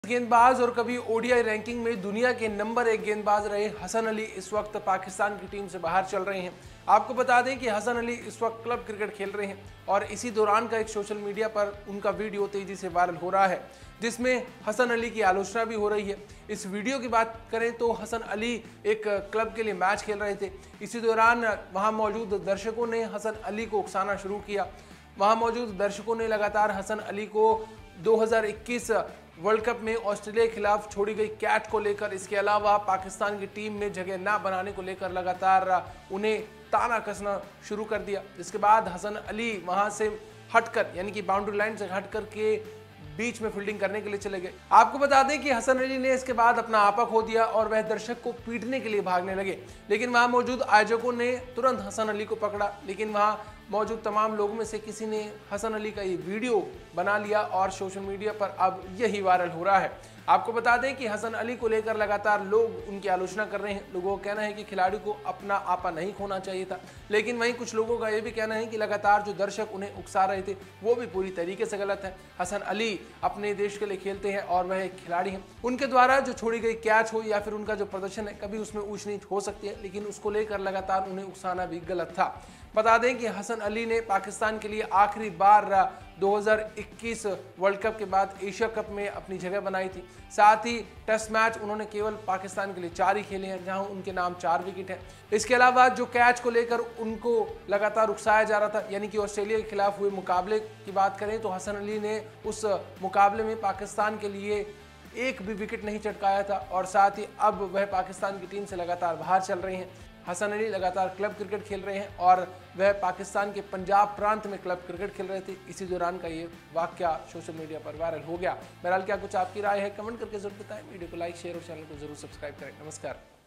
गेंदबाज और कभी ओडीआई रैंकिंग में दुनिया के नंबर 1 गेंदबाज रहे हसन अली इस वक्त पाकिस्तान की टीम से बाहर चल रहे हैं। आपको बता दें कि हसन अली इस वक्त क्लब क्रिकेट खेल रहे हैं और इसी दौरान का एक सोशल मीडिया पर उनका वीडियो तेजी से वायरल हो रहा है, जिसमें हसन अली की आलोचना भी हो रही है। इस वीडियो की बात करें तो हसन अली एक क्लब के लिए मैच खेल रहे थे। इसी दौरान वहां मौजूद दर्शकों ने हसन अली को उकसाना शुरू किया। वहां मौजूद दर्शकों ने लगातार हसन अली को 2021 वर्ल्ड कप में ऑस्ट्रेलिया के खिलाफ छोड़ी गई कैच को लेकर, इसके अलावा पाकिस्तान की टीम में जगह ना बनाने को लेकर लगातार उन्हें ताना कसना शुरू कर दिया। इसके बाद हसन अली वहां से हटकर, यानी कि बाउंड्री लाइन से हटकर के बीच में फील्डिंग करने के लिए चले गए। आपको बता दें कि हसन अली ने इसके बाद अपना आपा खो दिया और वह दर्शक को पीटने के लिए भागने लगे, लेकिन वहां मौजूद आयोजकों ने तुरंत हसन अली को पकड़ा। लेकिन वहां मौजूद तमाम लोगों में से किसी ने हसन अली का ये वीडियो बना लिया और सोशल मीडिया पर अब यही वायरल हो रहा है। आपको बता दें कि हसन अली को लेकर लगातार लोग उनकी आलोचना कर रहे हैं। लोगों का कहना है कि खिलाड़ी को अपना आपा नहीं खोना चाहिए था, लेकिन वहीं कुछ लोगों का यह भी कहना है कि लगातार जो दर्शक उन्हें उकसा रहे थे वो भी पूरी तरीके से गलत है। हसन अली अपने देश के लिए खेलते हैं और वह एक खिलाड़ी हैं। उनके द्वारा जो छोड़ी गई कैच हो या फिर उनका जो प्रदर्शन है, कभी उसमें ऊंच नीच हो सकती है, लेकिन उसको लेकर लगातार उन्हें उकसाना भी गलत था। बता दें कि हसन अली ने पाकिस्तान के लिए आखिरी बार 2021 वर्ल्ड कप के बाद एशिया कप में अपनी जगह बनाई थी। साथ ही टेस्ट मैच उन्होंने केवल पाकिस्तान के लिए 4 ही खेले हैं, जहां उनके नाम 4 विकेट हैं। इसके अलावा जो कैच को लेकर उनको लगातार उकसाया जा रहा था, यानी कि ऑस्ट्रेलिया के खिलाफ हुए मुकाबले की बात करें तो हसन अली ने उस मुकाबले में पाकिस्तान के लिए एक भी विकेट नहीं चटकाया था और साथ ही अब वह पाकिस्तान की टीम से लगातार बाहर चल रहे हैं। हसन अली लगातार क्लब क्रिकेट खेल रहे हैं और वह पाकिस्तान के पंजाब प्रांत में क्लब क्रिकेट खेल रहे थे। इसी दौरान का ये वाकया सोशल मीडिया पर वायरल हो गया। बहरहाल क्या कुछ आपकी राय है, कमेंट करके जरूर बताएं। वीडियो को लाइक, शेयर और चैनल को जरूर सब्सक्राइब करें। नमस्कार।